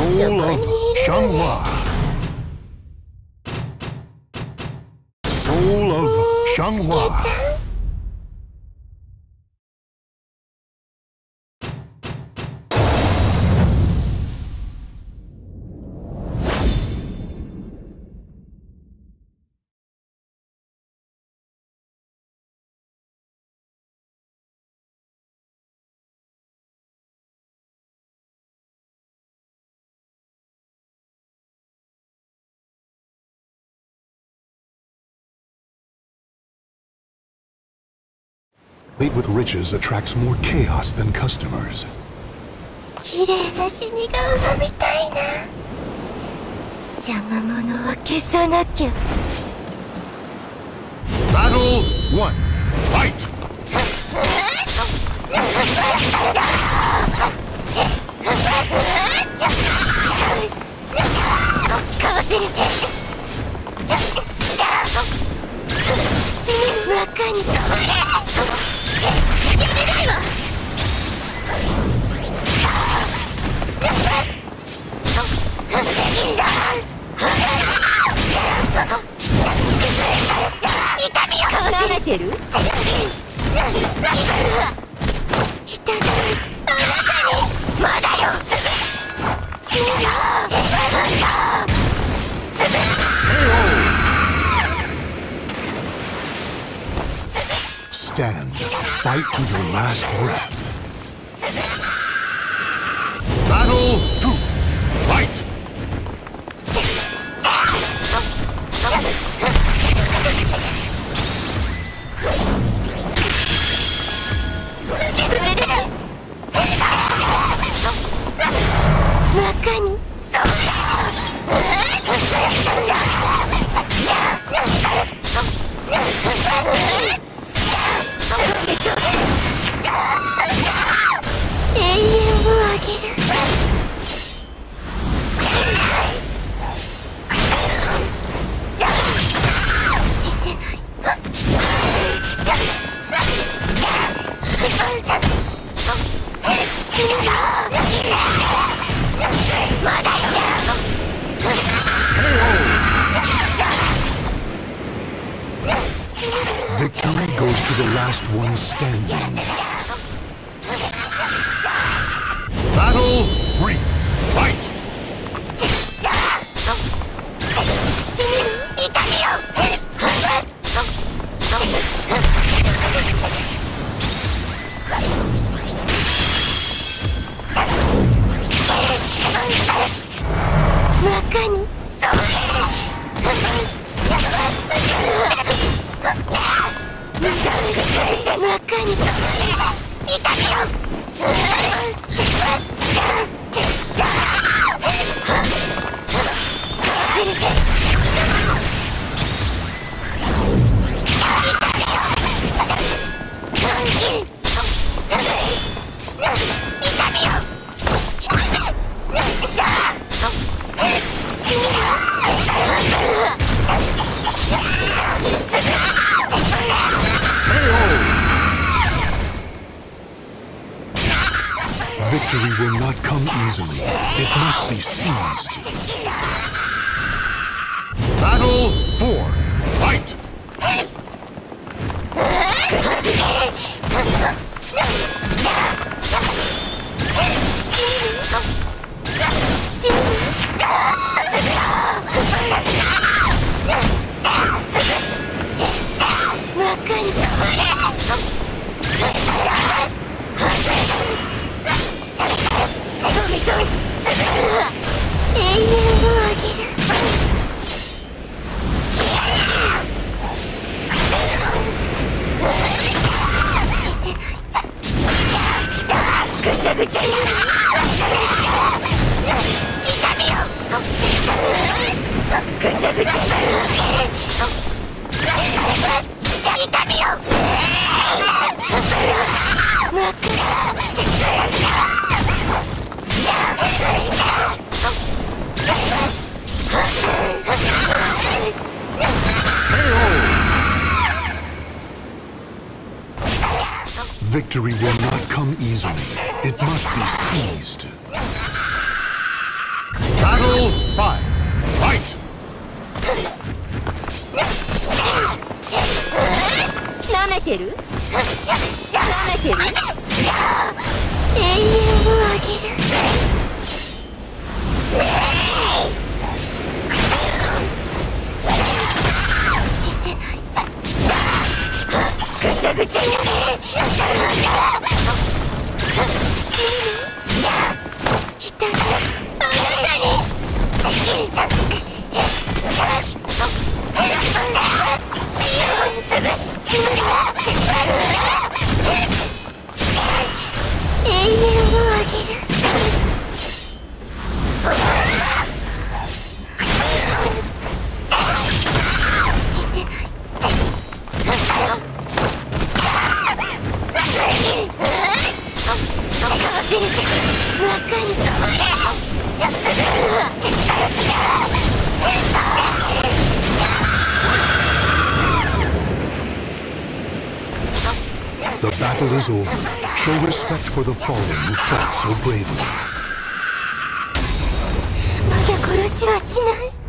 Soul of Xianghua. Soul of Xianghua. Complete with riches attracts more chaos than customers. 綺麗な死神みたいな。邪魔者は消さなきゃ。 Battle 1. Fight! かわせる。死ぬばかに。やめないわ。痛みを舐めてる。痛みあなたにまだよ。死ぬよ。 Stand. Fight to your last breath. Battle 2. Fight! 中に永遠をあげる。死んでない。死ぬな。まだよ。 Victory goes to the last one standing. Battle 3. Fight! 死ぬ痛みを。中に中に痛みを。 Victory will not come easily. It must be seized. Battle 4. Fight! 永遠をあげる。死んでない。ぐちゃぐちゃに。痛みを。ぐちゃぐちゃに。痛みを。 Victory will not come easily. It must be seized. てる？舐めてる？永遠をあげる。死んでない。ぐちゃぐちゃに痛い。あなたに永遠をあげる。死んでない。わかるぞ。 The battle is over. Show respect for the fallen who fought so bravely. まだ殺しはしない。